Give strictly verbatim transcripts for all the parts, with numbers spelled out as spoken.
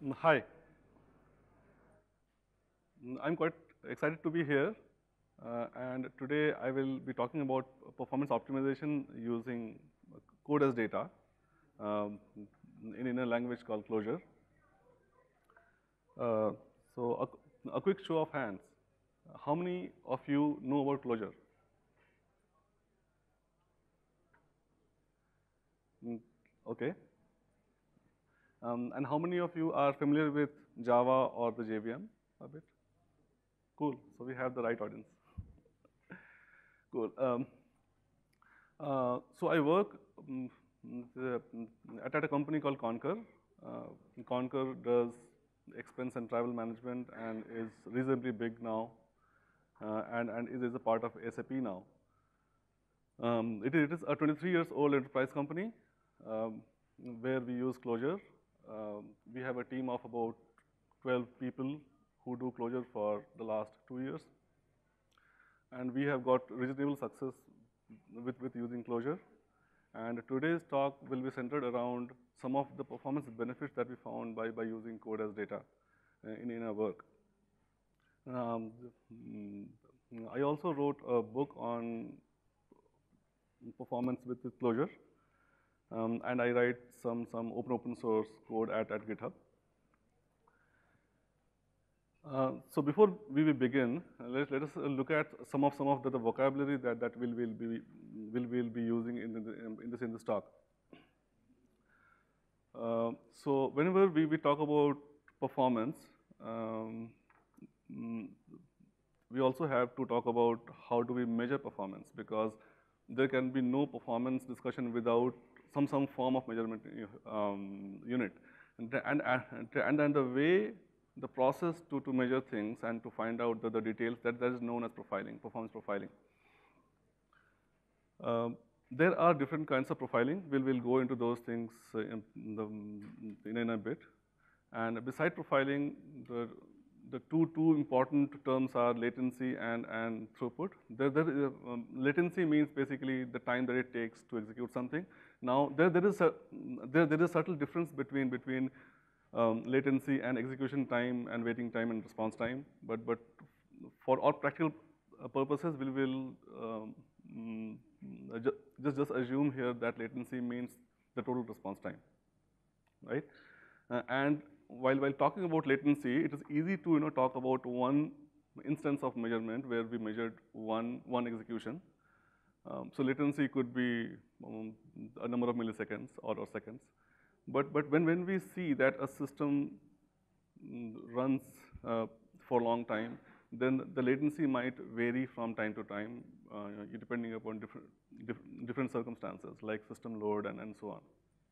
Mm, Hi, Mm, I'm quite excited to be here, uh, and today I will be talking about performance optimization using code as data um, in, in a language called Clojure. Uh, so, a, a quick show of hands. How many of you know about Clojure? Mm, Okay. Um, and how many of you are familiar with Java or the J V M a bit? Cool. So we have the right audience. Cool. Um, Uh, so I work um, the, at, at a company called Concur. Uh, Concur does expense and travel management and is reasonably big now, uh, and and it is a part of S A P now. Um, it, is, it is a twenty-three years old enterprise company um, where we use Clojure. Um, we have a team of about twelve people who do Clojure for the last two years, and we have got reasonable success with with using Clojure. And today's talk will be centered around some of the performance benefits that we found by, by using code as data uh, in, in our work. Um, mm, I also wrote a book on performance with, with Clojure, um, and I write some, some open open source code at, at GitHub. Uh, so before we will begin, uh, let, let us uh, look at some of some of the, the vocabulary that, that we'll, we'll be will will be using in, the, in this in this talk. Uh, so whenever we, we talk about performance, um, mm, we also have to talk about how do we measure performance, because there can be no performance discussion without some some form of measurement um, unit. And, the, and, and, and the way the process to, to measure things and to find out the, the details, that, that is known as profiling, performance profiling. Um, there are different kinds of profiling. We'll, we'll go into those things uh, in, the, in, in a bit. And beside profiling, the, the two, two important terms are latency and, and throughput. There, there, um, latency means basically the time that it takes to execute something. Now, there, there, is, a, there, there is a subtle difference between, between um, latency and execution time and waiting time and response time. But, but for all practical purposes, we will um, mm, just, just assume here that latency means the total response time, right? Uh, and while, while talking about latency, it is easy to you know, talk about one instance of measurement where we measured one, one execution. Um, so latency could be um, a number of milliseconds or, or seconds. But, but when, when we see that a system runs uh, for a long time, then the latency might vary from time to time, uh, depending upon different, diff different circumstances, like system load and, and so on.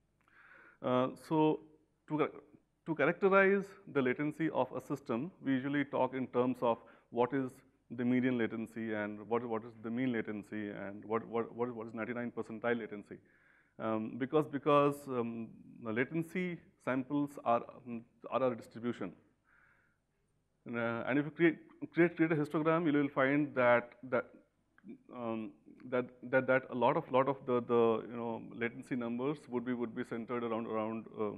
Uh, so to, to characterize the latency of a system, we usually talk in terms of what is the median latency and what, what is the mean latency and what, what, what, what is ninety-nine percentile latency. Um, because because um, the latency samples are, um, are a distribution. And, uh, and if you create, create, create a histogram, you will find that, that Um, that that that a lot of lot of the the you know latency numbers would be would be centered around around uh,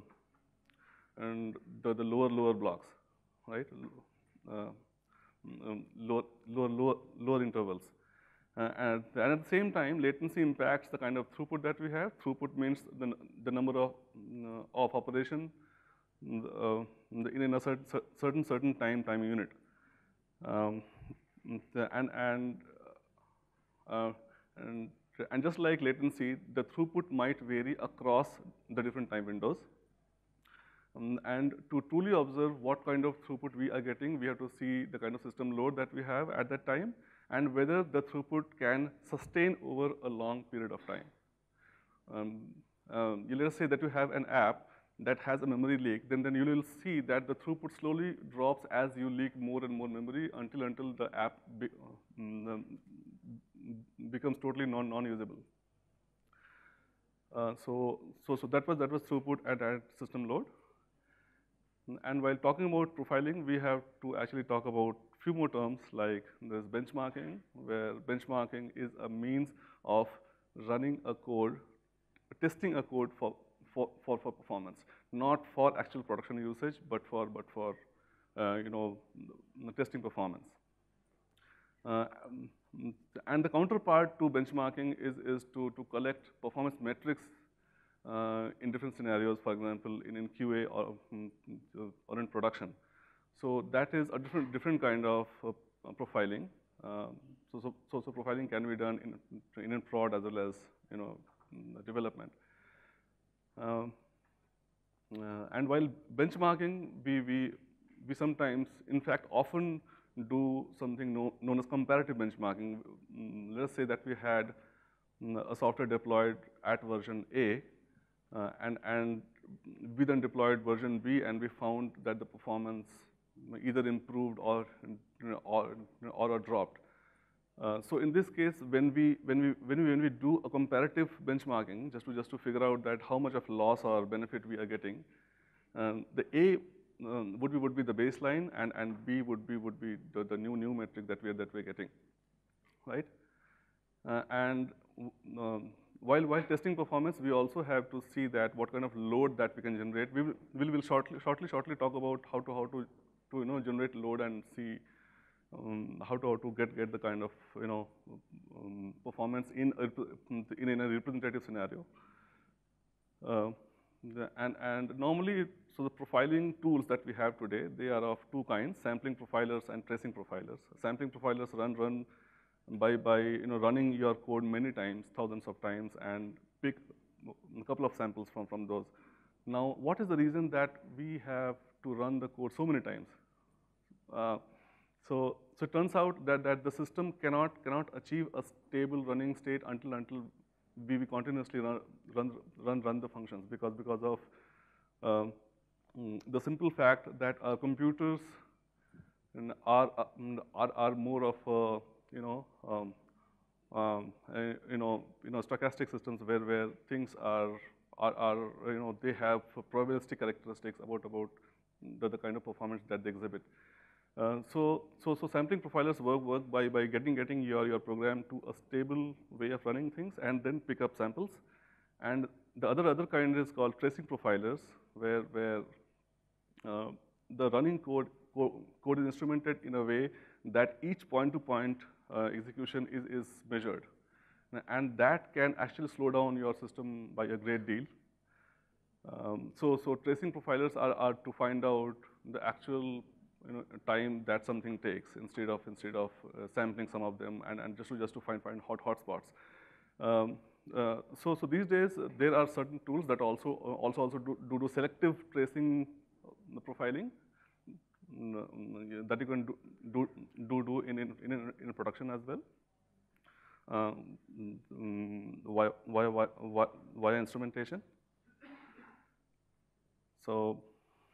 and the the lower lower blocks, right? Uh, um, lower lower lower lower intervals, uh, and, and at the same time, latency impacts the kind of throughput that we have. Throughput means the the number of uh, of operation uh, in a certain certain certain time time unit, um, and and Uh, and, and just like latency, the throughput might vary across the different time windows. Um, and to truly observe what kind of throughput we are getting, we have to see the kind of system load that we have at that time and whether the throughput can sustain over a long period of time. Um, um, you let us say that you have an app that has a memory leak, then, then you will see that the throughput slowly drops as you leak more and more memory until, until the app be, um, becomes totally non, non-usable. Uh, so, so, so that was, that was throughput at, at system load. And while talking about profiling, we have to actually talk about few more terms like there's benchmarking, where benchmarking is a means of running a code, testing a code for, for, for, for performance, not for actual production usage, but for, but for uh, you know, testing performance. Uh, and the counterpart to benchmarking is, is to, to collect performance metrics uh, in different scenarios, for example, in, in Q A or, or in production. So that is a different, different kind of uh, profiling. Um, so, so, so, so profiling can be done in, in, in prod as well as, you know, development. Um, uh, and while benchmarking, we, we, we sometimes, in fact, often do something no, known as comparative benchmarking. Mm, let us say that we had mm, a software deployed at version A, uh, and, and we then deployed version B, and we found that the performance either improved or, you know, or, or, or dropped. Uh, so in this case, when we, when, we, when, we, when we do a comparative benchmarking, just to, just to figure out that how much of loss or benefit we are getting, um, the A um, would, be, would be the baseline, and, and B would be, would be the, the new, new metric that we're, that we're getting, right? Uh, and um, while, while testing performance, we also have to see that what kind of load that we can generate. We will, we will shortly, shortly, shortly talk about how to, how to, to you know, generate load and see Um, how to how to get get the kind of, you know, um, performance in a, in, in a representative scenario. Uh, the, and and normally, so the profiling tools that we have today, they are of two kinds: sampling profilers and tracing profilers. Sampling profilers run run by by you know running your code many times, thousands of times, and pick a couple of samples from from those. Now, what is the reason that we have to run the code so many times? Uh, So, so it turns out that, that the system cannot, cannot achieve a stable running state until, until we, we continuously run, run, run, run the functions, because, because of um, the simple fact that our computers are, are, are more of, a, you know, um, um, a, you know, you know, stochastic systems where, where things are, are, are, you know, they have probabilistic characteristics about, about the, the kind of performance that they exhibit. Uh, so, so, so sampling profilers work, work by, by getting, getting your, your program to a stable way of running things and then pick up samples. And the other, other kind is called tracing profilers, where, where uh, the running code, co code is instrumented in a way that each point-to-point uh, execution is, is measured. And that can actually slow down your system by a great deal. Um, so, so tracing profilers are, are to find out the actual, you know, time that something takes instead of instead of uh, sampling some of them and, and just to just to find find hot hotspots. Um, uh, so so these days uh, there are certain tools that also uh, also also do, do do selective tracing uh, profiling uh, that you can do do do, do in, in in in production as well. Um, via, via, via, via instrumentation. So.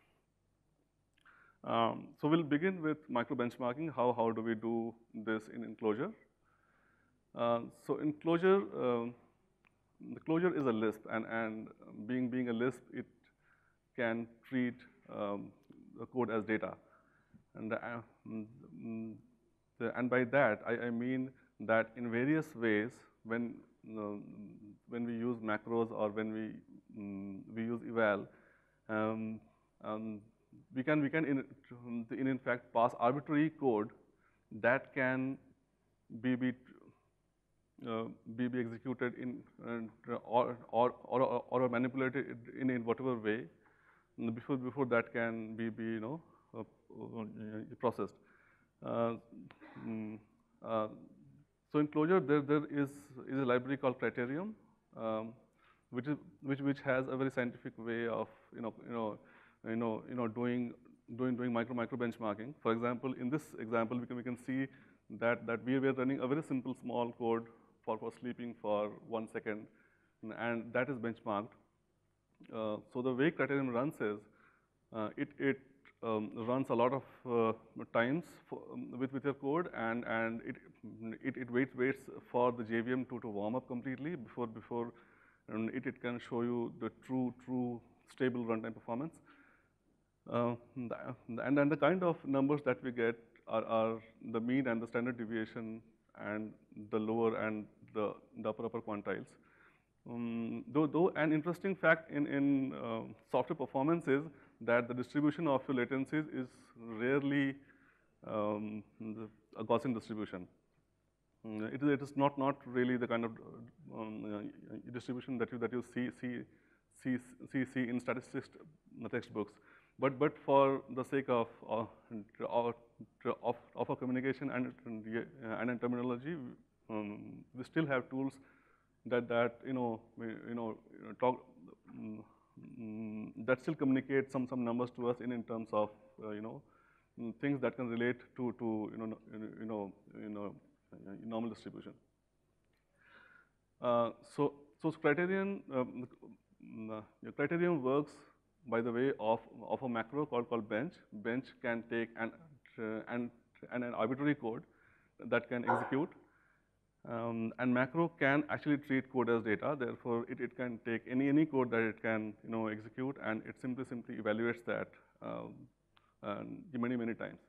Um, so we'll begin with micro benchmarking. How, how do we do this in, in Clojure? Uh, so in Clojure, um, the Clojure is a Lisp, and, and being, being a Lisp, it can treat um, the code as data. And, uh, mm, the, and by that, I, I mean that in various ways, when, you know, when we use macros or when we, mm, we use eval, um, um, we can, we can in, in, in fact, pass arbitrary code that can be, be, uh, be, be executed in, uh, or, or, or, or manipulated in, in whatever way before, before that can be, be you know, uh, uh, processed. Uh, mm, uh, so in Clojure, there, there is, is a library called Criterium, um, which, is, which, which has a very scientific way of, you know, you know, you know, you know, doing, doing, doing micro, micro benchmarking. For example, in this example, we can, we can see that, that we were running a very simple small code for, for sleeping for one second, and that is benchmarked. Uh, so the way Criterium runs is, uh, it, it um, runs a lot of uh, times for, um, with, with your code, and, and it, it, it waits, waits for the J V M to, to warm up completely before, before um, it, it can show you the true, true stable runtime performance. Uh, and then the kind of numbers that we get are, are the mean and the standard deviation and the lower and the, the upper upper quantiles. Um, though, though an interesting fact in, in uh, software performance is that the distribution of your latencies is rarely um, the, a Gaussian distribution. Mm, It is, it is not, not really the kind of um, uh, distribution that you, that you see, see, see, see, see in statistics textbooks. But, but for the sake of, uh, of, of, of a communication and, and in terminology, um, we still have tools that, that you know, we, you know, talk, um, that still communicate some, some numbers to us in, in terms of, uh, you know, things that can relate to, to you know, you know, you know, normal distribution. Uh, so, so criterion, um, uh, criterion works by the way of, of a macro called, called bench. Bench can take an, uh, an, an, an arbitrary code that can execute. Um, and macro can actually treat code as data. Therefore, it, it can take any, any code that it can, you know, execute, and it simply, simply evaluates that um, and many, many times.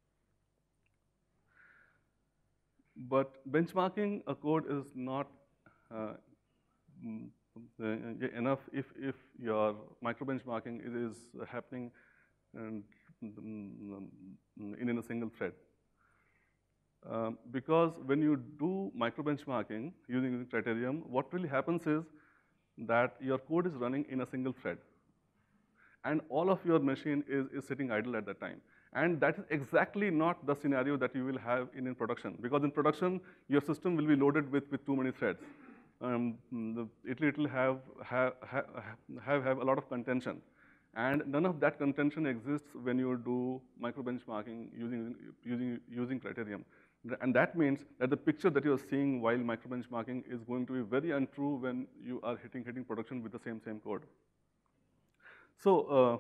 But benchmarking a code is not uh, enough if, if your micro benchmarking is happening and, um, in, in a single thread. Um, because when you do micro benchmarking using Criterion, what really happens is that your code is running in a single thread. And all of your machine is, is sitting idle at that time. And that is exactly not the scenario that you will have in, in production. Because in production, your system will be loaded with, with too many threads. Um, the, it will have, have, have, have a lot of contention. And none of that contention exists when you do micro benchmarking using, using, using Criterion. And that means that the picture that you're seeing while micro benchmarking is going to be very untrue when you are hitting, hitting production with the same, same code. So, uh,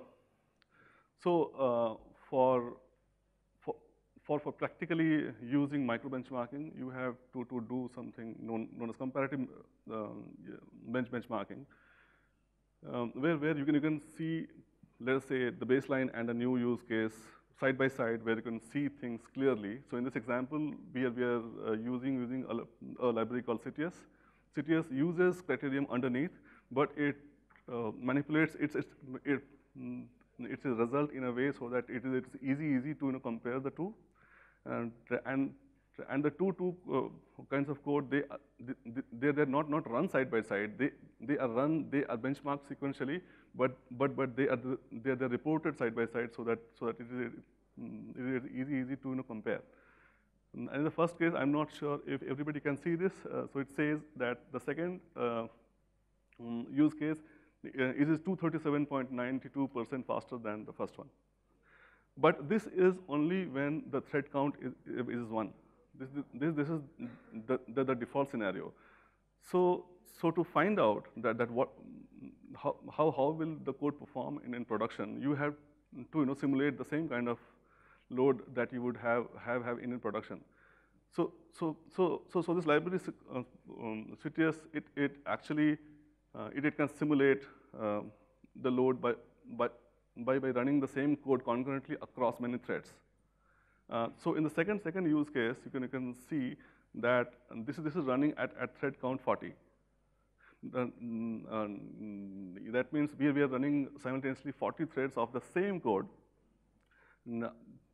so uh, for, for, for, for practically using micro benchmarking, you have to, to do something known, known as comparative um, bench benchmarking, um, where, where you can, you can see, let us say, the baseline and a new use case side by side, where you can see things clearly. So in this example, we are, we are uh, using, using a, a library called C T S. C T S uses Criterion underneath, but it uh, manipulates its, its, it, mm, its result in a way so that it is it's easy, easy to you know, compare the two. And, and, and the two, two uh, kinds of code, they, they, they're not, not run side by side. They, they are run, they are benchmarked sequentially, but, but, but they are, they're, they're reported side by side so that, so that it is, it is easy, easy to you know, compare. And in the first case, I'm not sure if everybody can see this. Uh, so it says that the second uh, um, use case uh, it is two hundred thirty-seven point nine two percent faster than the first one. But this is only when the thread count is, is one. This, this, this is the, the, the default scenario. So, so to find out that, that what, how, how, how will the code perform in, in production, you have to you know, simulate the same kind of load that you would have, have, have in, in production. So, so, so, so, so this library, uh, um, C T S, it, it actually, uh, it, it can simulate uh, the load by, by, by, by running the same code concurrently across many threads. Uh, so in the second, second use case, you can, you can see that this is, this is running at, at thread count forty. Uh, uh, that means we, we are running simultaneously forty threads of the same code uh,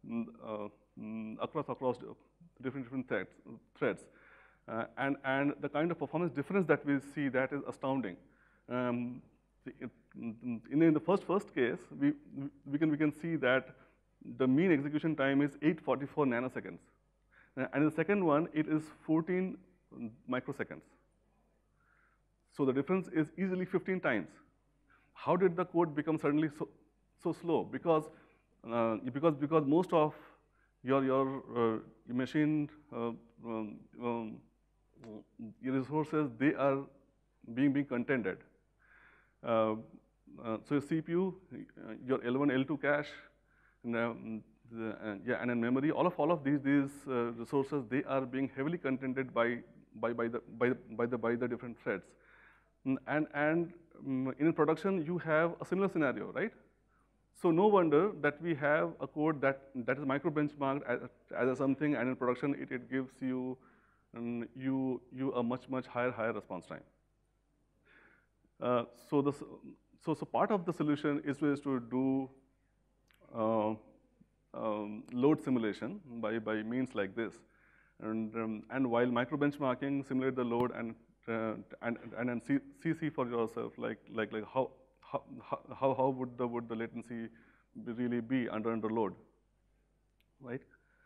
across, across different, different threads. threads. Uh, and, and the kind of performance difference that we see, that is astounding. Um, in, in the first, first case, we, we, can, we can see that the mean execution time is eight hundred forty-four nanoseconds. And in the second one, it is fourteen microseconds. So the difference is easily fifteen times. How did the code become suddenly so, so slow? Because, uh, because, because most of your, your, uh, your machine, uh, um, um, your resources, they are being, being contended. Uh, uh, so your C P U, uh, your L one, L two cache, and, um, the, uh, yeah, and in memory, all of all of these these uh, resources, they are being heavily contended by by by the by by the by the different threads. And and um, in production, you have a similar scenario, right? So no wonder that we have a code that that is micro benchmarked as, as a something, and in production, it, it gives you um, you you a much much higher higher response time. Uh, so, the, so, so part of the solution is to, is to do uh, um, load simulation by, by means like this. And, um, and while micro benchmarking, simulate the load and, uh, and, and, and see, see, see for yourself, like, like, like how, how, how, how would, the, would the latency be really be under, under load, right?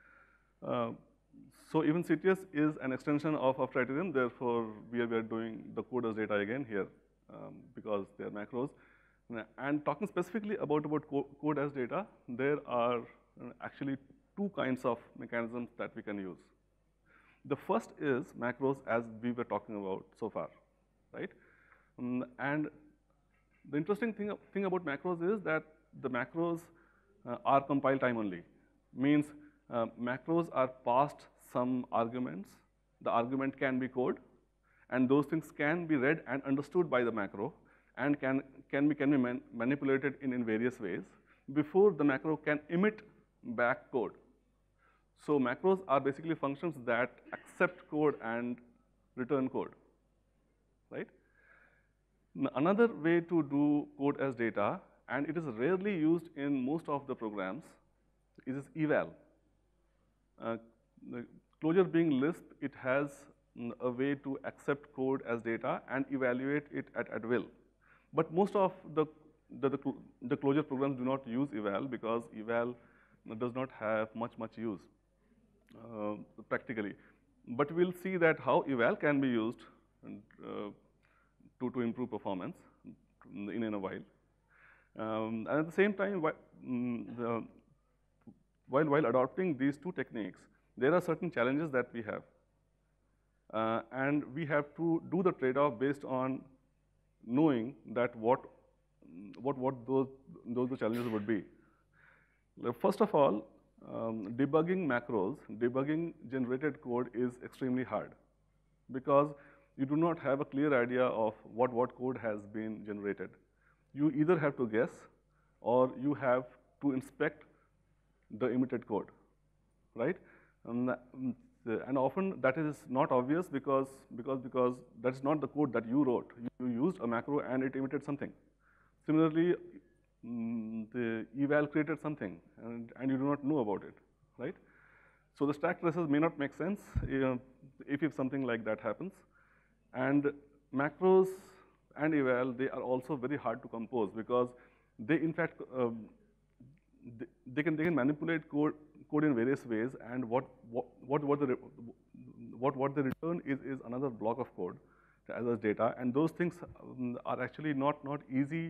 Uh, so even C T S is an extension of, of Criterion, therefore we are, we are doing the code as data again here um, because they are macros. And talking specifically about, about co code as data, there are actually two kinds of mechanisms that we can use. The first is macros, as we were talking about so far, right? Um, and the interesting thing, thing about macros is that the macros uh, are compile time only. Means uh, macros are passed some arguments. The argument can be code, and those things can be read and understood by the macro, and can, can be, can be man manipulated in, in various ways before the macro can emit back code. So macros are basically functions that accept code and return code, right? Another way to do code as data, and it is rarely used in most of the programs, is eval. Uh, the Clojure being Lisp, it has a way to accept code as data and evaluate it at, at will. But most of the, the, the, the Clojure programs do not use eval because eval does not have much, much use uh, practically. But we'll see that how eval can be used and, uh, to, to improve performance in, in a while. Um, and at the same time, while, mm, the, while, while adopting these two techniques, there are certain challenges that we have. Uh, and we have to do the trade-off based on knowing that what, what, what those, those the challenges would be. First of all, um, debugging macros, debugging generated code is extremely hard because you do not have a clear idea of what, what code has been generated. You either have to guess or you have to inspect the emitted code, right? Um, and often that is not obvious because, because, because that's not the code that you wrote. You used a macro and it emitted something. Similarly, mm, the eval created something and, and you do not know about it, right? So the stack traces may not make sense uh, if, if something like that happens. And macros and eval, they are also very hard to compose because they, in fact, um, they, they, can, they can manipulate code, code in various ways, and what, what, what, what, the, what, what the return is, is another block of code as, as data, and those things um, are actually not, not easy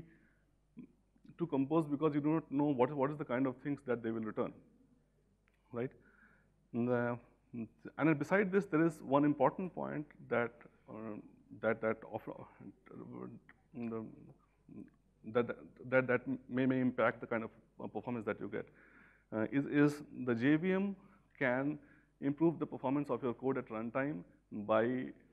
to compose because you do not know what, what is the kind of things that they will return, right? And, uh, and beside this, there is one important point that uh, that that, offer, uh, that that that may may impact the kind of performance that you get. Uh, is is the J V M can improve the performance of your code at runtime by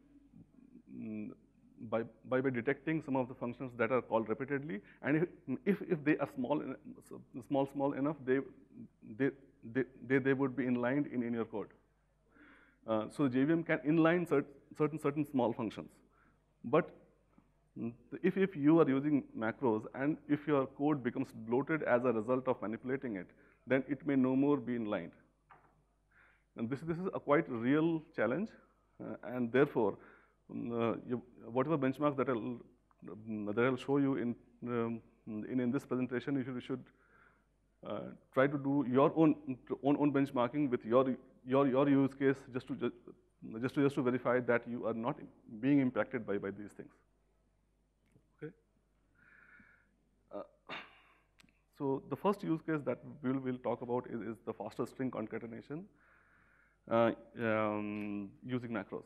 mm, By, by, by detecting some of the functions that are called repeatedly, and if, if, if they are small, small, small enough, they, they, they, they, they would be inlined in, in your code. Uh, so J V M can inline cert, certain, certain small functions. But if, if you are using macros and if your code becomes bloated as a result of manipulating it, then it may no more be inlined. And this, this is a quite real challenge, uh, and therefore, Uh, you, whatever benchmarks that I'll, uh, that I'll show you in, um, in, in this presentation, you should, you should uh, try to do your own, own, own benchmarking with your, your, your use case just to, just, just, to, just to verify that you are not being impacted by, by these things. Okay. Uh, so the first use case that we'll, we'll talk about is, is the faster string concatenation uh, um, using macros.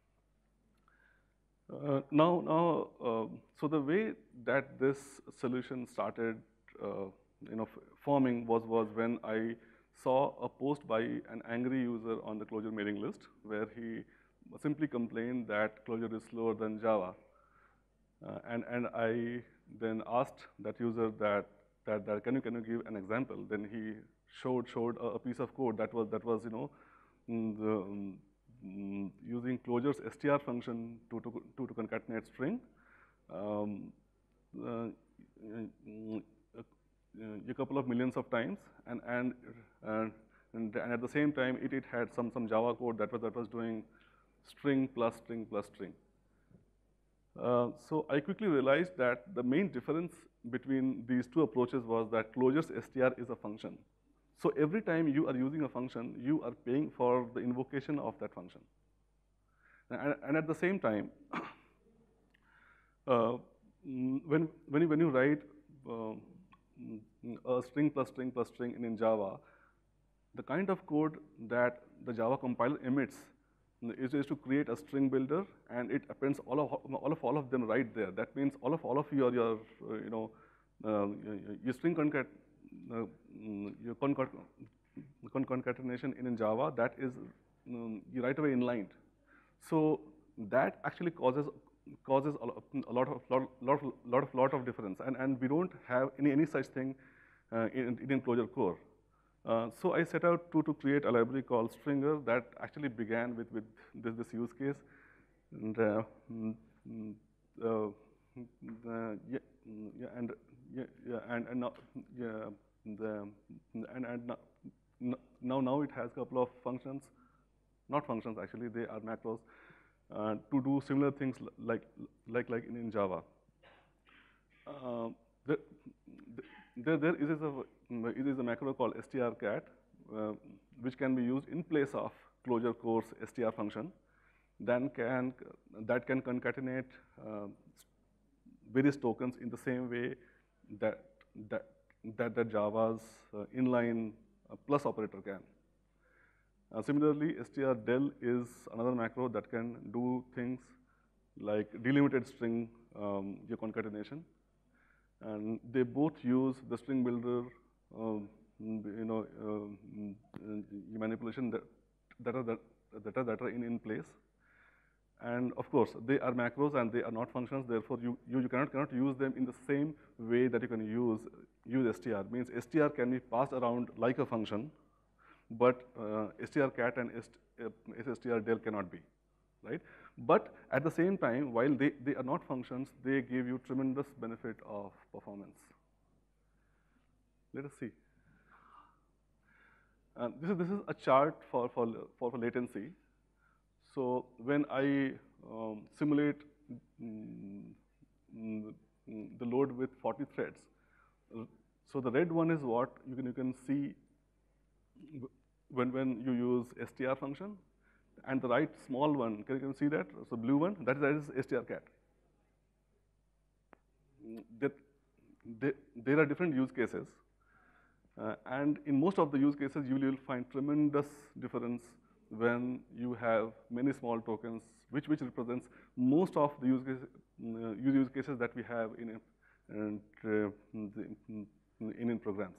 Uh, now, now uh, so the way that this solution started, uh, you know, forming was, was when I saw a post by an angry user on the Clojure mailing list where he simply complained that Clojure is slower than Java. Uh, and, and I then asked that user that, that, that can you, can you give an example? Then he showed, showed a, a piece of code that was, that was, you know, the, um, Mm, using Clojure's str function to, to, to, to concatenate string um, uh, a couple of millions of times, and and and, and, and at the same time, it, it had some some Java code that was that was doing string plus string plus string. Uh, so I quickly realized that the main difference between these two approaches was that Clojure's str is a function. So every time you are using a function, you are paying for the invocation of that function. And, and at the same time, uh, when, when, you, when you write uh, a string plus string plus string in, in Java, the kind of code that the Java compiler emits is, is to create a string builder, and it appends all of all of all of them right there. That means all of all of your your uh, you know uh, your string concat uh, your concat concatenation in, in Java, that is um, right away inlined. So that actually causes causes a lot of lot lot of lot of lot of difference, and and we don't have any any such thing uh, in in Clojure core. Uh, so I set out to, to create a library called Stringer that actually began with, with this, this use case. And, uh, mm, uh, the, yeah, yeah, and yeah, yeah, and and now, yeah, the, and and now now it has a couple of functions, not functions actually, they are macros uh, to do similar things like like like in, in Java. Uh, the, the, there there is a it is a macro called strcat, uh, which can be used in place of Clojure core's str function. Then can that can concatenate uh, various tokens in the same way that that that, that Java's uh, inline uh, plus operator can. Uh, similarly, strdel is another macro that can do things like delimited string um, your concatenation. And they both use the string builder, um, you know, uh, manipulation that, that are that, that are that are in, in place. And of course, they are macros and they are not functions. Therefore, you you, you cannot cannot use them in the same way that you can use use str. Means str can be passed around like a function, but uh, strcat and strdel cannot be, right? But at the same time, while they, they are not functions, they give you tremendous benefit of performance. Let us see. Uh, this is this is a chart for for for, for latency. So when I um, simulate mm, mm, the load with forty threads, so the red one is what you can you can see when when you use str function. And the right small one, can you can see that? So blue one, that is, that is strcat. That, they, there are different use cases. Uh, and in most of the use cases, you will find tremendous difference when you have many small tokens, which, which represents most of the use, case, uh, use cases that we have in, in, in, in programs.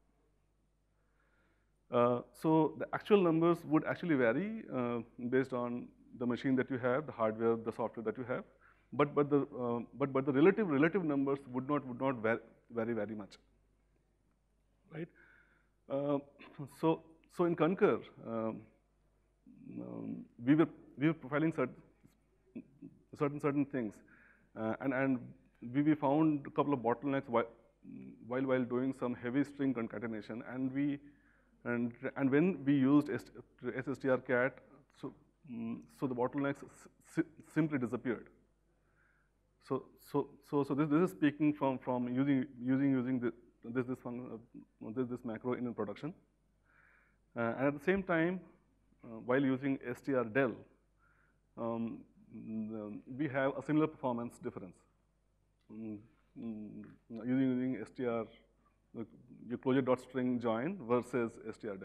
Uh, so the actual numbers would actually vary uh, based on the machine that you have, the hardware, the software that you have, but but the uh, but but the relative relative numbers would not would not vary very very much, right? Uh, so so in Concur, um, um, we were we were profiling certain certain certain things, uh, and and we, we found a couple of bottlenecks while while while doing some heavy string concatenation, and we. And, and when we used sstrcat, so, um, so the bottlenecks si simply disappeared. So, so, so, so this, this is speaking from, from using, using, using the, this, this, fun, uh, this, this macro in production. Uh, and at the same time, uh, while using strdel, um, we have a similar performance difference. Um, um, using, using str, your Clojure.string join versus strdel.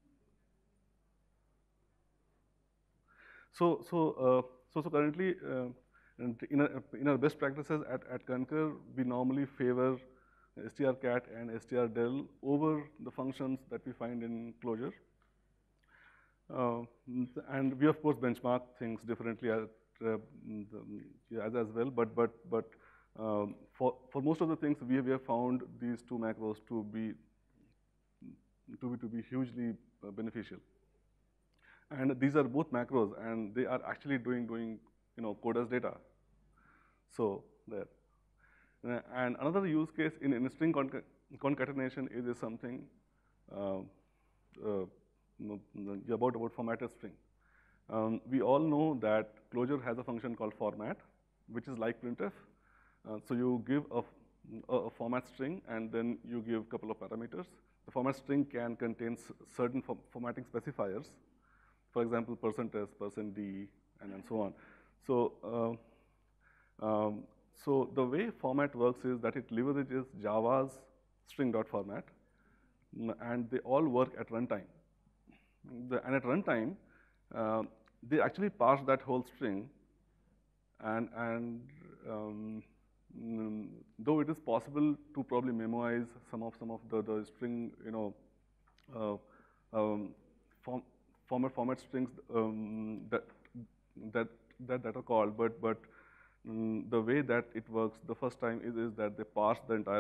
So, so, uh, so, so currently, uh, in, our, in our best practices at, at Concur, we normally favor strcat and strdel over the functions that we find in Clojure. Uh, and we of course benchmark things differently as, uh, the, as, as well, but, but, but Um, for, for most of the things, we have, we have found these two macros to be to be to be hugely uh, beneficial. And these are both macros, and they are actually doing doing you know code as data. So there. Uh, and another use case in, in string conca concatenation is, is something uh, uh, about, about formatted string. Um, we all know that Clojure has a function called format, which is like printf. Uh, so you give a, a, a format string, and then you give a couple of parameters. The format string can contain certain form formatting specifiers, for example, percent %s, percent %d, and, and so on. So, uh, um, so the way format works is that it leverages Java's string.format, and they all work at runtime. The, and at runtime, uh, they actually parse that whole string, and, and um, mm, though it is possible to probably memorize some of some of the, the string, you know, uh, um, form, format format strings um, that that that that are called, but but um, the way that it works the first time is is that they parse the entire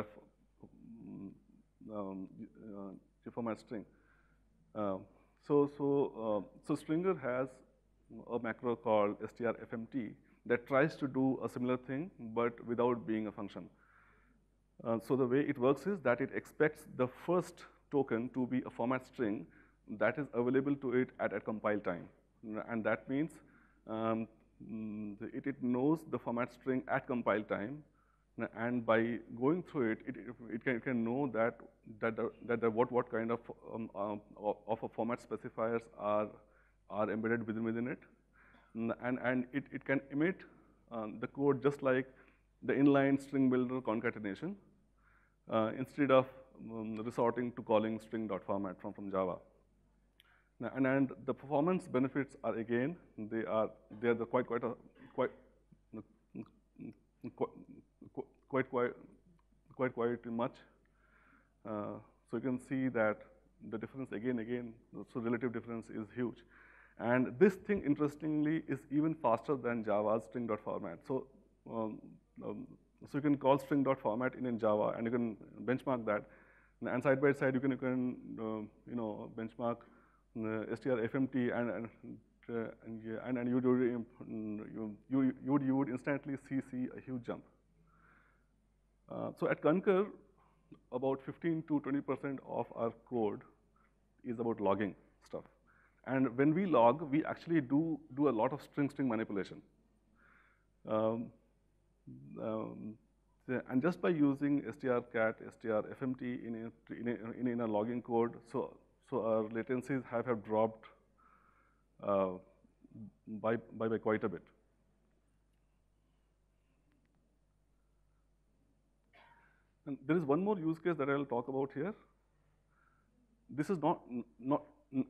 um, uh, format string. Uh, so so uh, so Stringer has a macro called strfmt that tries to do a similar thing, but without being a function. Uh, so the way it works is that it expects the first token to be a format string that is available to it at, at compile time. And that means um, it, it knows the format string at compile time, and by going through it, it, it, can, it can know that, that, the, that the, what, what kind of, um, um, of a format specifiers are, are embedded within, within it. And, and it, it can emit um, the code just like the inline string builder concatenation uh, instead of um, resorting to calling string.format from, from Java. And, and the performance benefits are, again, they are they are the quite quite a, quite quite quite quite quite quite much. Uh, so you can see that the difference again again so relative difference is huge. And this thing, interestingly, is even faster than Java's string.format. So, um, um, so you can call string.format in, in Java, and you can benchmark that. And side by side, you can, you can uh, you know, benchmark uh, strfmt, and and, uh, and, yeah, and and you, do, you you you would you would instantly see see a huge jump. Uh, so at Concur, about fifteen to twenty percent of our code is about logging stuff. And when we log, we actually do, do a lot of string-string manipulation. Um, um, and just by using strcat, strfmt in a, in a, in a logging code, so, so our latencies have, have dropped uh, by, by, by quite a bit. And there is one more use case that I will talk about here. This is not, not,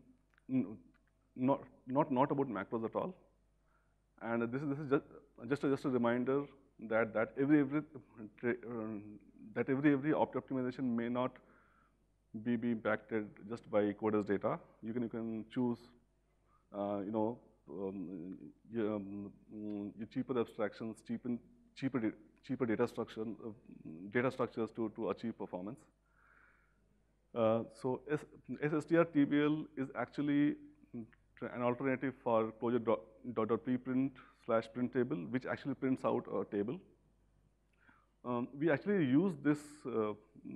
not, not, not about macros at all. And this is, this is just, just, a, just a reminder that, that every, every, uh, that every, every opt optimization may not be, be impacted just by coders data. You can, you can choose, uh, you know, um, your, um, your cheaper abstractions, cheaper, cheaper, cheaper data structure, uh, data structures to, to achieve performance. Uh, so S S T R T B L is actually an alternative for Clojure dot, dot, dot preprint slash print table, which actually prints out a table. Um, we actually use this uh,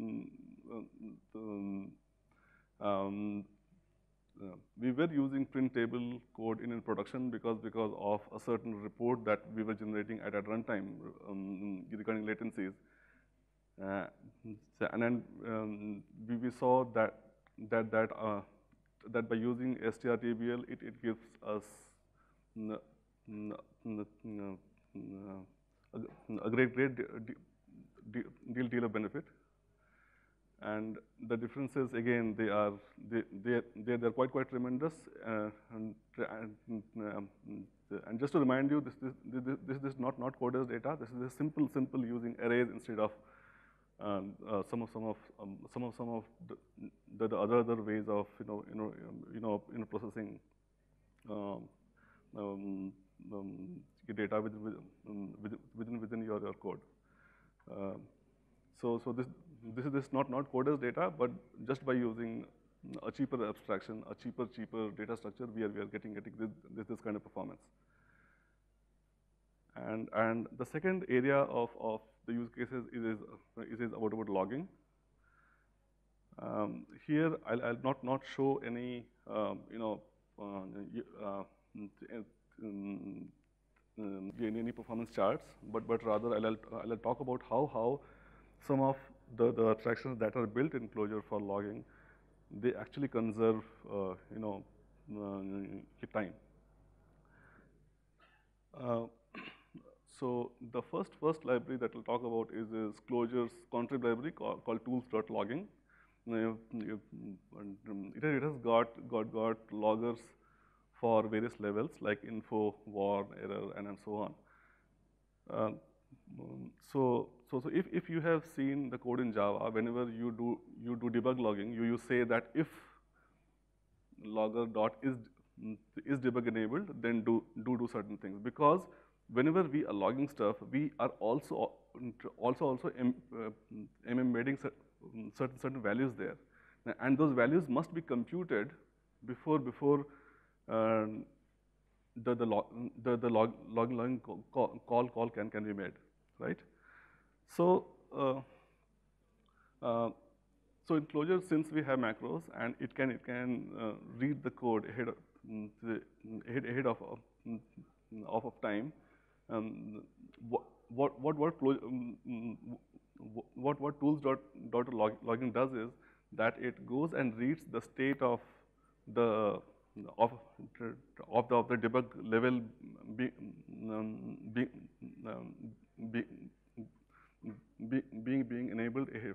um, um, uh, we were using print table code in, in production because because of a certain report that we were generating at at runtime um, regarding latencies. Uh, so, and then um, we, we saw that that that uh, that by using S T R T B L, it, it gives us n n n n a, a great great deal deal of benefit. And the differences, again, they are they they they they're quite quite tremendous. Uh, and and, um, and just to remind you, this this this, this, this is not not coders data. This is a simple simple using arrays instead of Um, uh, some of some of um, some of some of the, the, the other other ways of you know you know um, you know you know processing um, um, um, your data within within within, within your, your code. Uh, so so this this is this not not coders data, but just by using a cheaper abstraction, a cheaper cheaper data structure, we are we are getting getting this this, this kind of performance. And, and the second area of, of the use cases is, is, is, is about, about logging. Um, here, I'll, I'll not, not show any, um, you know, uh, uh, um, um, any performance charts, but, but rather I'll, I'll talk about how, how some of the, the abstractions that are built in Clojure for logging, they actually conserve, uh, you know, uh, time. Uh, so the first first library that we'll talk about is, is Clojure's contrib library called, called tools.logging. Uh, it, it has got, got, got loggers for various levels like info, war, error, and, and so on. Uh, so, so, so if, if you have seen the code in Java, whenever you do, you do debug logging, you, you say that if logger dot is, is debug enabled, then do, do do certain things. Because whenever we are logging stuff, we are also, also, also em, uh, embedding certain, certain values there. And those values must be computed before, before uh, the, the, log, the, the log, log, logging call, call, call can, can be made, right? So, uh, uh, so in Clojure, since we have macros and it can, it can uh, read the code ahead of, the, ahead, ahead of, of, of time, um, what, what, what, what, um, what, what tools dot, dot log, logging does is that it goes and reads the state of the of, of the of the debug level be, um, be, um, be, be, being being enabled ahead,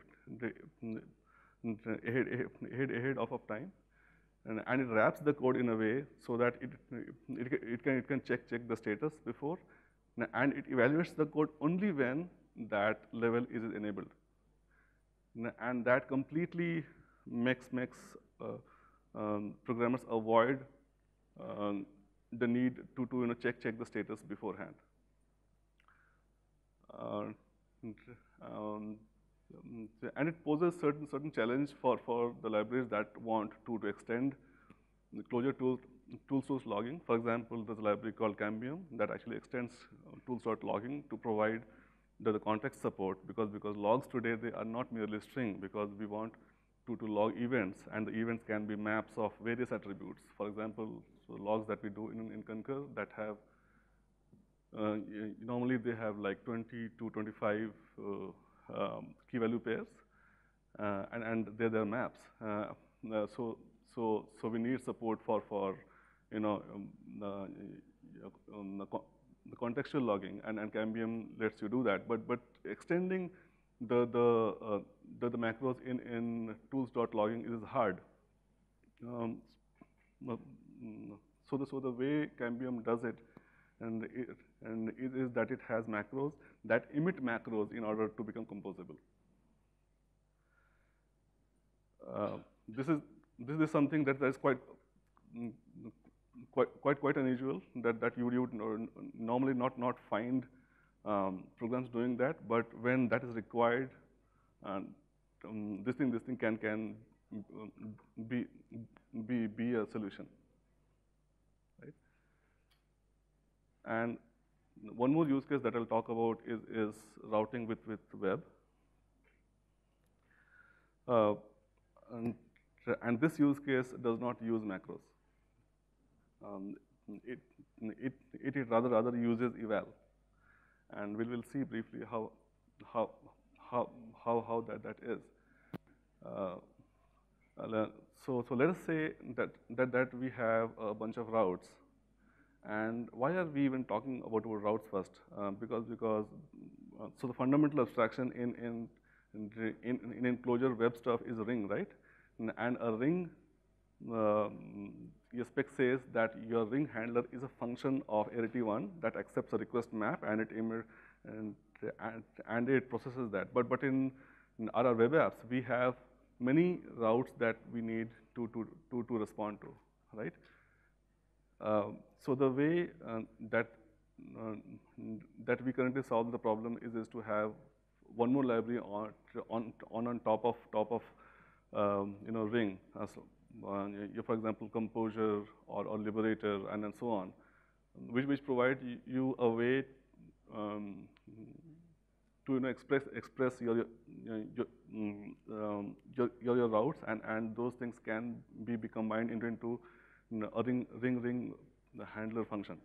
ahead, ahead, ahead of, of time, and, and it wraps the code in a way so that it it, it can it can check check the status before, and it evaluates the code only when that level is enabled, and that completely makes makes uh, um, programmers avoid um, the need to, to you know, check, check the status beforehand. Uh, um, and it poses certain, certain challenge for, for the libraries that want to, to extend the Clojure tools, tools tools logging. For example, there's a library called Cambium that actually extends uh, tools.logging to provide the, the context support, because, because logs today, they are not merely string, because we want to, to log events, and the events can be maps of various attributes. For example, so logs that we do in, in Concur that have, uh, normally they have like twenty to twenty-five uh, um, key value pairs, uh, and, and they're their maps. Uh, uh, so, so, so we need support for, for you know, um, uh, um, the, the contextual logging, and, and Cambium lets you do that. But, but extending the, the, uh, the, the macros in, in tools.logging is hard. Um, so, the, so the way Cambium does it, and it, and it is that it has macros that emit macros in order to become composable. Uh, this is this is something that is quite quite quite quite unusual, that that you would normally not not find um, programs doing that, but when that is required, and um, this thing this thing can can be be be a solution, right? And one more use case that I'll talk about is is routing with with web. Uh, and, and this use case does not use macros. Um, it, it, it, it rather rather uses eval, and we will see briefly how how how how, how that that is. Uh, so so let us say that that that we have a bunch of routes, and why are we even talking about our routes first? Uh, because because uh, so the fundamental abstraction in in in, in, in Clojure web stuff is a ring, right? And a ring, um, your spec says that your ring handler is a function of arity one that accepts a request map, and it and, and, and it processes that. But but in, in our web apps, we have many routes that we need to to to, to respond to, right? Uh, so the way uh, that uh, that we currently solve the problem is is to have one more library on on on, on top of top of um, you know ring. Uh, so, uh, you, for example, Composure or, or Liberator, and and so on, which which provide you a way um, to you know express express your your your, mm, um, your, your, your routes, and and those things can be, be combined into into you know, a ring ring ring the handler function.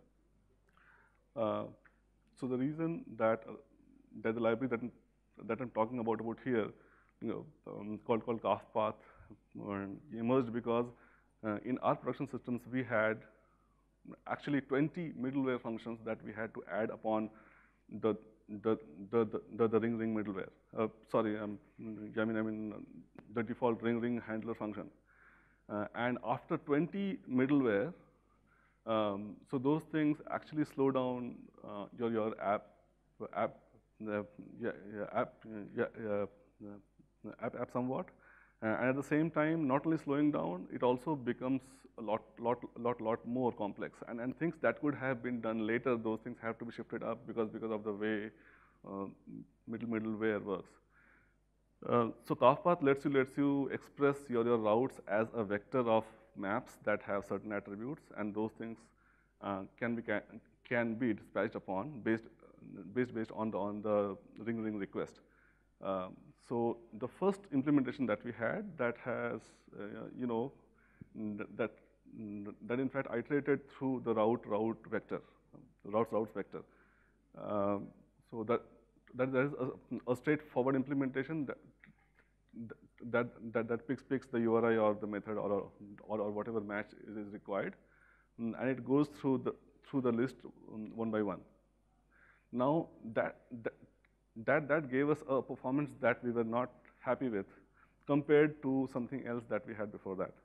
Uh, so the reason that uh, that the library that that I'm talking about about here, you know, um, called called CalfPath, uh, emerged because uh, in our production systems we had actually twenty middleware functions that we had to add upon the the the the, the, the ring ring middleware. Uh, sorry, um, I mean I mean uh, the default ring ring handler function. Uh, and after twenty middleware, um, so those things actually slow down uh, your your app app uh, yeah, yeah, app yeah, yeah, uh, app app somewhat. Uh, and at the same time, not only slowing down, it also becomes a lot, lot, lot, lot more complex. And, and things that could have been done later, those things have to be shifted up because, because of the way uh, middle middleware works. Uh, so CalfPath lets you lets you express your, your routes as a vector of maps that have certain attributes, and those things uh, can be can, can be dispatched upon based based based on the on the ring ring request. Um, so the first implementation that we had that has, uh, you know, that that in fact iterated through the route route vector, routes routes vector. Um, so that that there is a, a straightforward implementation that that that that picks picks the U R I or the method or or, or whatever match is, is required, and it goes through the through the list one by one. Now that that that, that gave us a performance that we were not happy with compared to something else that we had before that.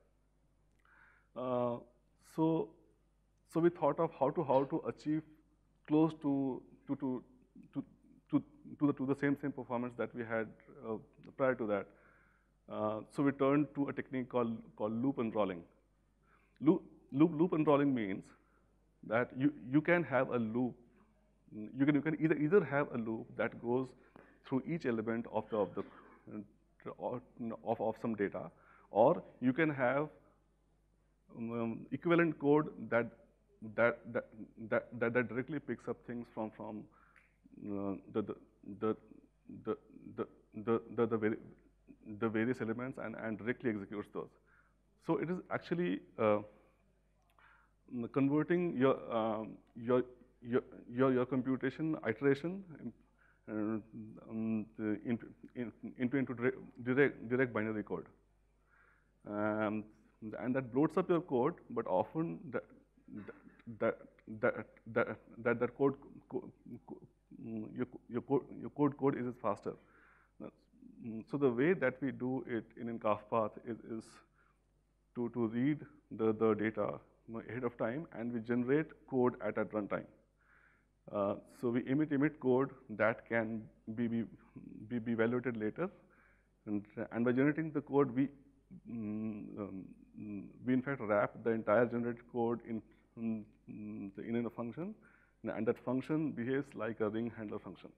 Uh, so, so we thought of how to how to achieve close to to to to to, to the to the same same performance that we had uh, prior to that. Uh, so we turned to a technique called called loop unrolling. Loop loop loop unrolling means that you you can have a loop. You can you can either either have a loop that goes through each element of the of the uh, of of some data, or you can have um, equivalent code that that that that that, that directly picks up things from from uh, the, the the the the the the the, vari the various elements and and directly executes those. So it is actually uh, converting your um, your your your your computation iteration uh, um, into, into into direct direct binary code, um, and that bloats up your code. But often that that that that that, that code co co your your code your code code is faster. So the way that we do it in, in CalfPath is is to to read the the data ahead of time, and we generate code at at runtime. Uh, so we emit emit code that can be be, be, be evaluated later, and, and by generating the code, we mm, um, we in fact wrap the entire generated code in in, in a function, and that function behaves like a ring handler function.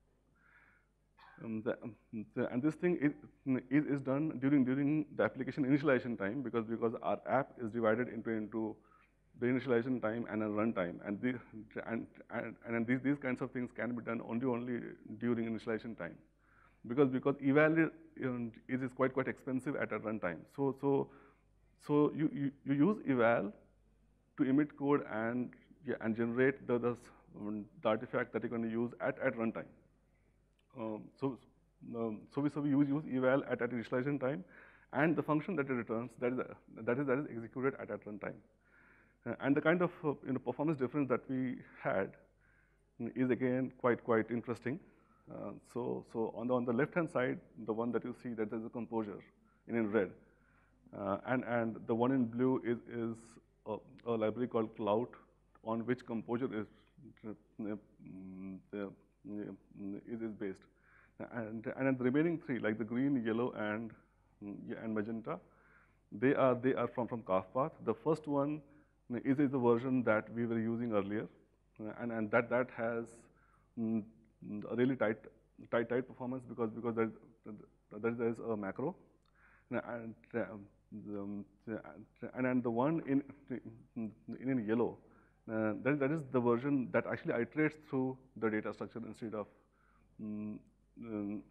Um, the, the, and this thing is, is is done during during the application initialization time, because because our app is divided into into the initialization time and a runtime, and the and and, and these these kinds of things can be done only only during initialization time, because because eval is is quite quite expensive at a runtime. So so so you, you you use eval to emit code and yeah, and generate the the, the artifact that you're going to use at at runtime. Um, so um, so we so we use use eval at at initialization time, and the function that it returns that is that is that is executed at at runtime. Uh, and the kind of uh, you know, performance difference that we had is again quite quite interesting. Uh, so so on the on the left hand side, the one that you see, that there's a composure in, in red, uh, and and the one in blue is is a, a library called Cloud, on which composure is uh, is, is based, and and the remaining three, like the green, yellow, and and magenta, they are they are from from CalfPath. The first one is, is the version that we were using earlier, and, and that that has mm, a really tight tight tight performance, because because there there is a macro, and um, and, and the one in in, in yellow, Uh, that, that is the version that actually iterates through the data structure instead of um, um,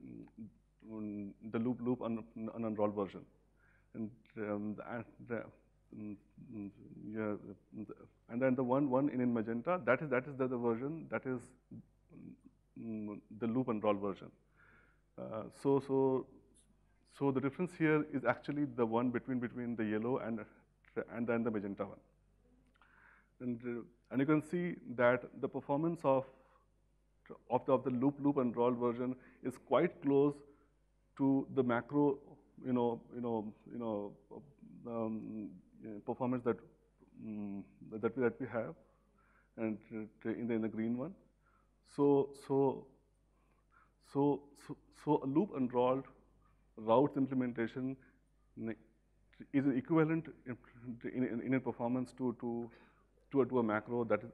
um, the loop loop un, un unrolled version. And um, the, the, um, yeah, and then the one one in, in magenta, that is that is the, the version that is um, the loop unrolled version. Uh, so so so the difference here is actually the one between between the yellow and and then the magenta one. And, uh, and you can see that the performance of, of, the, of the loop loop and roll version is quite close to the macro, you know, you know, you know, um, performance that um, that we that we have, and uh, in the in the green one. So so so so so a loop unrolled routes implementation is equivalent in, in, in a performance to to to a, to a macro that is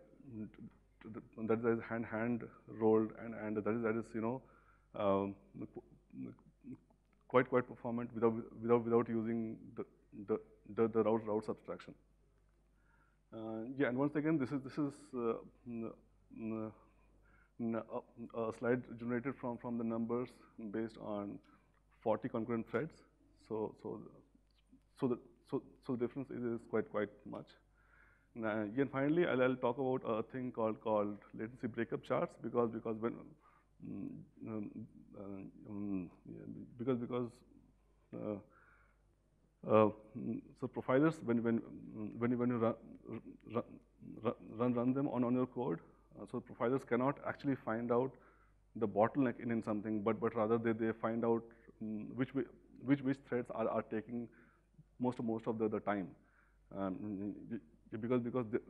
that is hand hand rolled and and that is that is you know um, quite quite performant without without without using the the the, the route route abstraction. Uh, yeah, and once again, this is this is uh, a, a slide generated from from the numbers based on forty concurrent threads. So so so the so so the difference is, is quite quite much. Uh, yeah, and finally, I'll, I'll talk about a thing called called latency breakup charts because because when um, um, um, yeah, because because uh, uh, so profilers when when when you when you run run run, run them on on your code, uh, so profilers cannot actually find out the bottleneck in, in something, but but rather they they find out um, which which which threads are are taking most of most of the, the time. Um, because because they,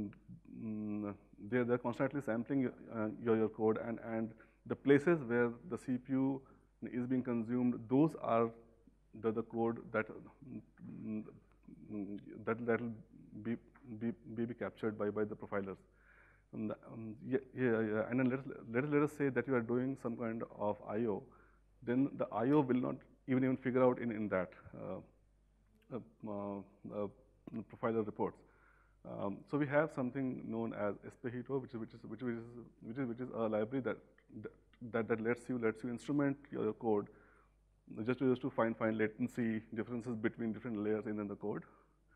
mm, they're, they're constantly sampling uh, your, your code, and, and the places where the C P U is being consumed, those are the, the code that mm, that that will be, be be captured by by the profilers. And um, yeah, yeah, yeah, and then let us, let us let us say that you are doing some kind of I O, then the I O will not even even figure out in in that uh, uh, uh, profiler reports. Um, so we have something known as Espejito, which is which is which is which is which is a library that that that lets you lets you instrument your code just to just to find find latency differences between different layers in, in the code.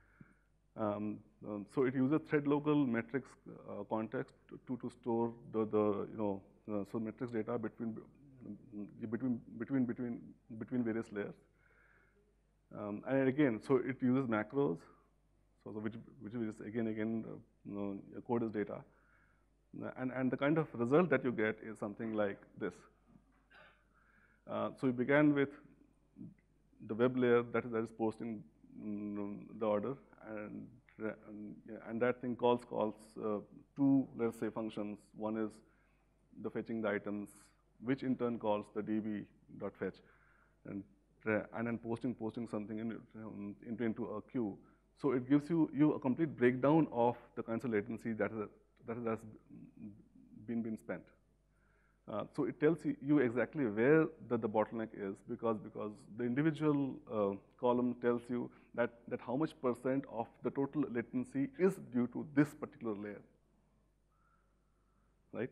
Um, um, so it uses thread local metrics uh, context to to store the the you know uh, so metrics data between between between between between various layers. Um, and again, so it uses macros. So, so which, which is again, again, uh, you know, code is data. And, and the kind of result that you get is something like this. Uh, so we began with the web layer that is, that is posting um, the order, and, and, and that thing calls, calls uh, two, let's say, functions. One is the fetching the items, which in turn calls the db.fetch, and, and then posting, posting something in, um, into, into a queue. So it gives you, you a complete breakdown of the kinds of latency that is that has been been spent. Uh, so it tells you exactly where the, the bottleneck is, because because the individual uh, column tells you that that how much percent of the total latency is due to this particular layer, right?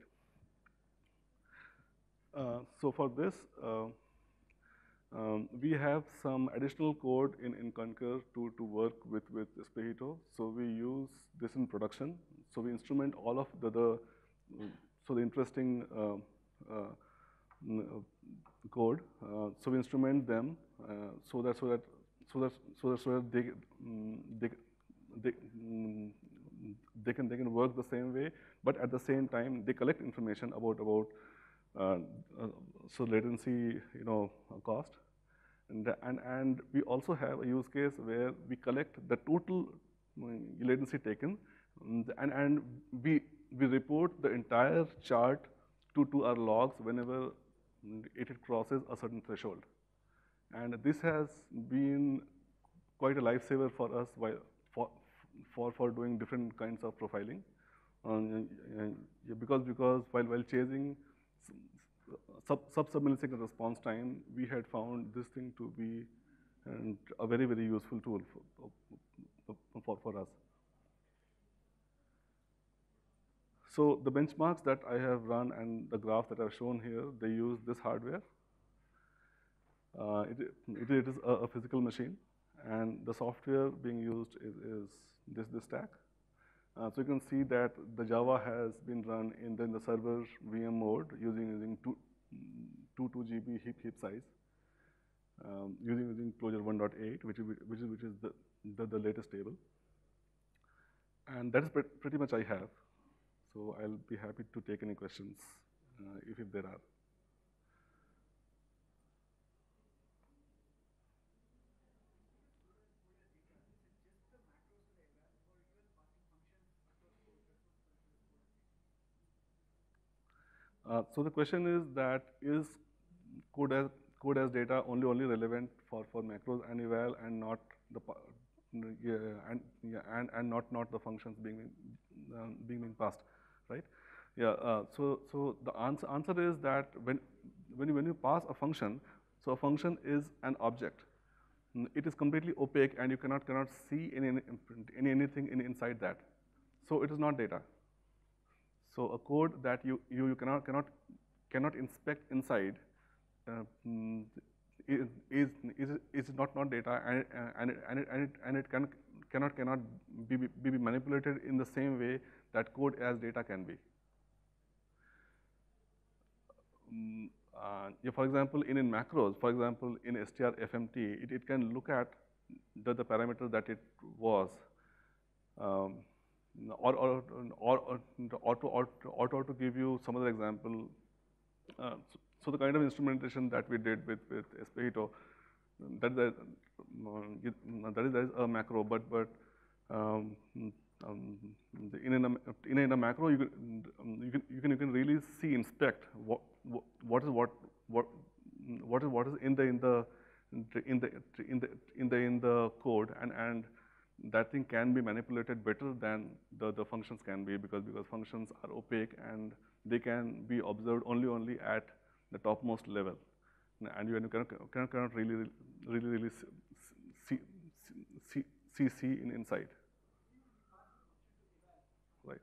Uh, so for this. Uh, Um, we have some additional code in, in Concur to, to work with, with Espejito. So we use this in production. So we instrument all of the, the so the interesting uh, uh, code. Uh, so we instrument them uh, so that so that so that so that, so that they, um, they they um, they can they can work the same way, but at the same time they collect information about about uh, uh, so latency, you know, cost. And, and, and we also have a use case where we collect the total latency taken, and, and we, we report the entire chart to, to our logs whenever it crosses a certain threshold. And this has been quite a lifesaver for us while, for, for, for doing different kinds of profiling. Um, yeah, because, because while, while chasing sub sub millisecond response time, we had found this thing to be and a very very useful tool for for, for us. So the benchmarks that I have run and the graph that I've shown here, they use this hardware. Uh, it, it, it is a, a physical machine, and the software being used is, is this, this stack. Uh, so you can see that the Java has been run in the, in the server V M mode using using two, two, two G B heap, heap size, um, using using Clojure one point eight, which is which is which is the, the, the latest table. And that is pre pretty much I have. So I'll be happy to take any questions uh, if, if there are. Uh, so the question is that is code as code as data only only relevant for for macros and eval and not the yeah, and yeah, and and not not the functions being um, being being passed, right? Yeah. Uh, so so the answer answer is that when when you when you pass a function, so a function is an object. It is completely opaque and you cannot cannot see any any anything in, inside that. So it is not data. So a code that you, you, you cannot, cannot, cannot inspect inside uh, is, is, is, is not, not data, and, and, it, and, it, and, it, and it can, cannot, cannot be, be, be manipulated in the same way that code as data can be. Um, uh, yeah, for example, in, in macros, for example, in strfmt, it, it can look at the, the parameter that it was. Um, Or, or, or, or, or, to, or, or, or to give you some other example, uh, so, so the kind of instrumentation that we did with, with Espejito, that, that, uh, that, is, that is a macro, but, but um, um, in, in, a, in, a, in a macro, you can, you can, you can, you can really see, inspect what, what is what, what, what is what is in the, in the, in the, in the, in the, in the code, and, and that thing can be manipulated better than the, the functions can be, because, because functions are opaque and they can be observed only only at the topmost level. And you cannot, cannot, cannot really, really, really see, see, see, see in inside. Right.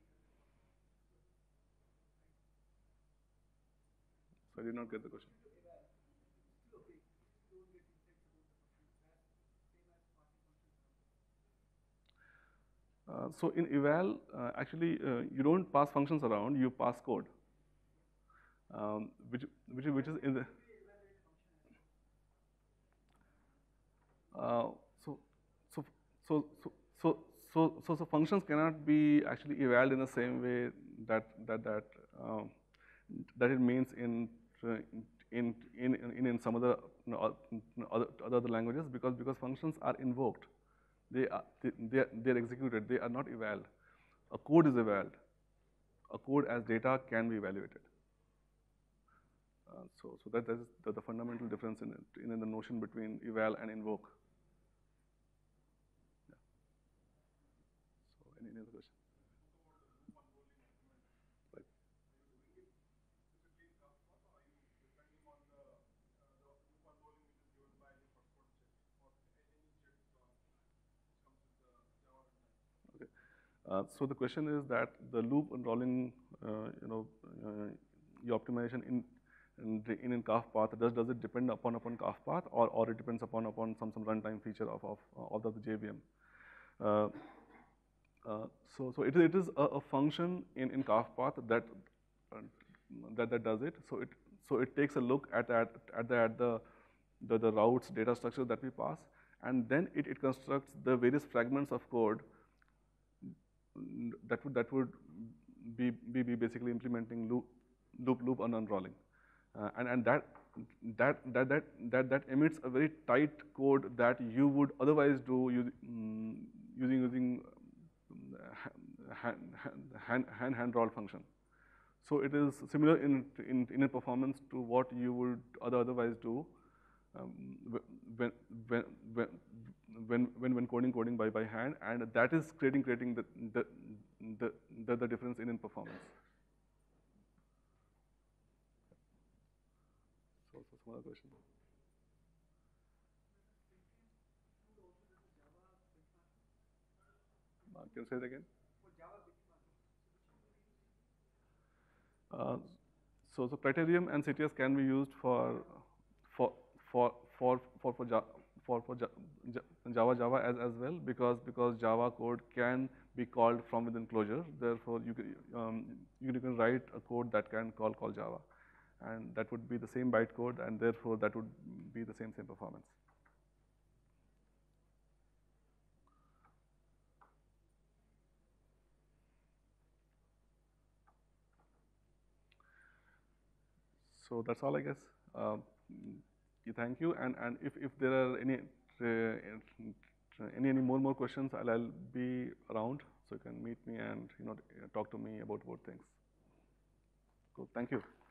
So I did not get the question. Uh, so in eval, uh, actually, uh, you don't pass functions around, you pass code, um, which, which, which is in the, uh, so, so, so, so, so, so, so, so functions cannot be actually evaluated in the same way that, that, that, um, that it means in, in, in, in, in some other, you know, other, other languages, because, because functions are invoked. They are, they, they are, they are executed, they are not eval. A code is eval. A code as data can be evaluated. Uh, so, so that, that is the, the fundamental difference in, it, in, in the notion between eval and invoke. Yeah. So, any, any other question? Right. Okay. Uh, so the question is that the loop unrolling, uh, you know, uh, your optimization in in in, in calf path, does does it depend upon upon calf path, or or it depends upon upon some some runtime feature of of of the J V M? Uh, uh, so so it it is a, a function in in calf path that uh, that that does it. So it so it takes a look at at at the at the the, the routes data structure that we pass, and then it, it constructs the various fragments of code that would that would be be, be basically implementing loop loop loop and unrolling, uh, and and that that that that that that emits a very tight code that you would otherwise do using um, using using hand hand hand, hand roll function. So it is similar in in in performance to what you would other otherwise do um, when when when when when when coding coding by by hand, and that is creating creating the the the the, the difference in in performance. So, so some other question. Uh, can you say it again? Uh, so, so Criterion and C T S can be used for for for for for for, ja, for, for ja, ja, Java Java as as well, because because Java code can be called from within Clojure. Therefore, you can um, you can write a code that can call call Java, and that would be the same bytecode, and therefore that would be the same same performance. So that's all, I guess. Um, thank you, and and if if there are any uh, any any more more questions, I'll, I'll be around, so you can meet me and you know talk to me about about things. Cool. Thank you.